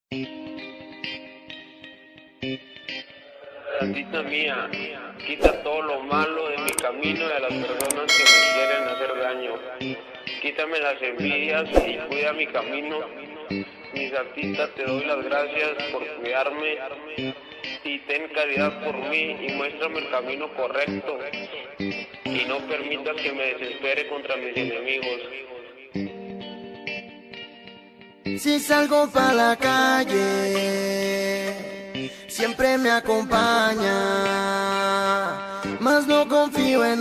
Santita mía, quita todo lo malo de mi camino y a las personas que me quieren hacer daño. Quítame las envidias y cuida mi camino. Mi Santita, te doy las gracias por cuidarme y ten caridad por mí y muéstrame el camino correcto y no permitas que me desespere contra mis enemigos. Si salgo pa' la calle, siempre me acompaña, mas no confío en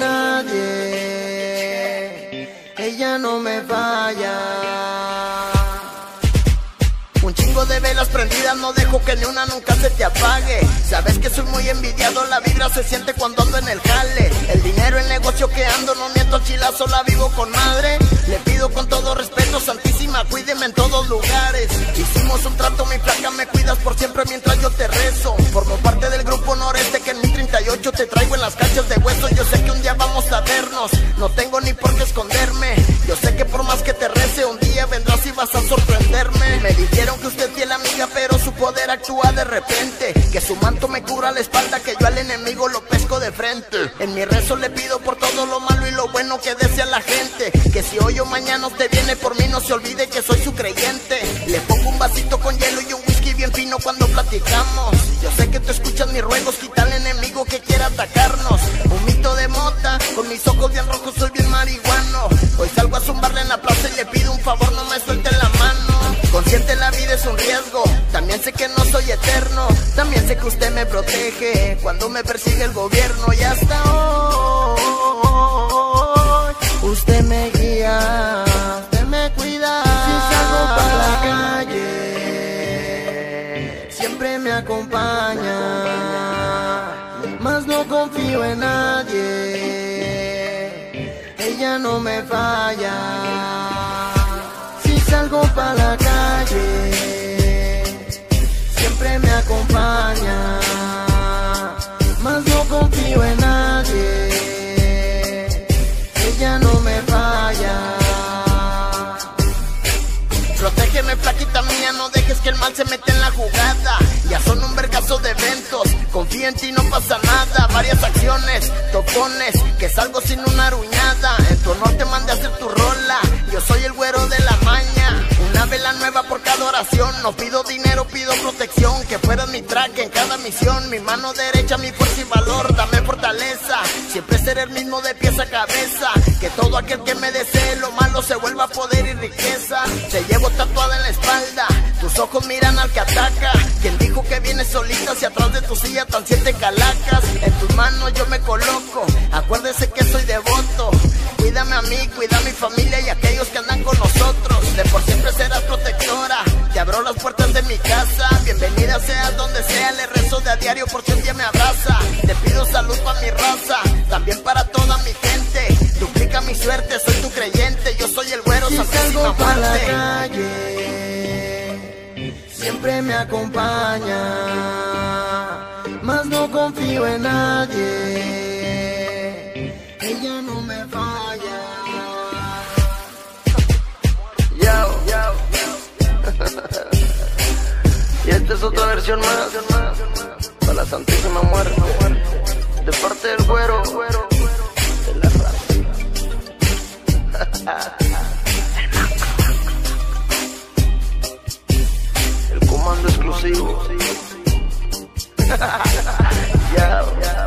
nadie, ella no me falla. Un chingo de velas prendidas, no dejo que ni una nunca se te apague. Sabes que soy muy envidiado, la vibra se siente cuando ando en el jale. El dinero, el negocio que ando, no miento, al chilazo la vivo con madre. Le pido con todo respeto, Santísima, cuídeme en todos lugares. Hicimos un trato, mi flaca, me cuidas por siempre mientras yo te rezo. Formo parte del grupo Noreste que en mi 38 te traigo en las canchas de hueso. Yo sé que un día vamos a vernos, no tengo ni por qué esconderme. Yo sé que por más que te rece, un día vendrás y vas a sorprenderme. Me dijeron que usted es fiel amiga, pero su poder actúa de repente. Que su manto me cubra la espalda, que yo al enemigo lo pesco de frente. En mi rezo le pido por todo lo malo y lo bueno que desea la gente. Que si hoy o mañana usted viene por mí, no se olvide que soy su creyente. Le pongo un vasito con hielo y un whisky bien fino cuando platicamos. Yo sé que tú escuchas mis ruegos, quita al enemigo que quiera atacarnos. Un mito de mota, con mis ojos bien rojos soy bien marihuano. Hoy salgo a zumbarle en la plaza y le pido un favor, no me suelte la mano. Consciente la vida es un riesgo, también sé que no soy eterno. También sé que usted me protege cuando me persigue el gobierno. Y hasta hoy usted me guía, usted me cuida. Si salgo para la calle, siempre me acompaña, mas no confío en nadie, ella no me falla. Si salgo para la calle, siempre me acompaña, mas no confío en nadie, ella no me falla. Protégeme, flaquita mía, no dejes que el mal se meta en la jugada. Ya son un vergazo de eventos, confío en ti, no pasa nada. Varias acciones, topones, que salgo sin una aruñada. En tu honor te mandé a hacer tu rola, yo soy el güero de la maña. Una vela nueva por cada oración, no pido dinero, pido protección. Que fueras mi track en cada misión, mi mano derecha, mi fuerza y valor. Dame fortaleza, siempre ser el mismo de pies a cabeza. Que todo aquel que me desee lo malo se vuelva poder y riqueza. Te llevo tatuada en la espalda, tus ojos miran al que ataca. Quien dijo que vienes solita si atrás de tu silla tan 7 calacas? En tus manos yo me coloco, acuérdese que soy devoto. Cuídame a mí, cuida a mi familia y a aquellos que andan con nosotros. De por siempre serás protectora, te abro las puertas de mi casa. Bienvenida seas donde sea, le rezo de a diario por si un día me abraza. Te pido salud para mi raza, también para toda mi gente. Duplica mi suerte, soy tu creyente, yo soy el güero, Santísima para la muerte. calle, siempre me acompaña, mas no confío en nadie, ella no me falla. Yo. Y esta es otra versión más para la Santísima Muerte, de parte del güero de la raza. El comando exclusivo. Yo.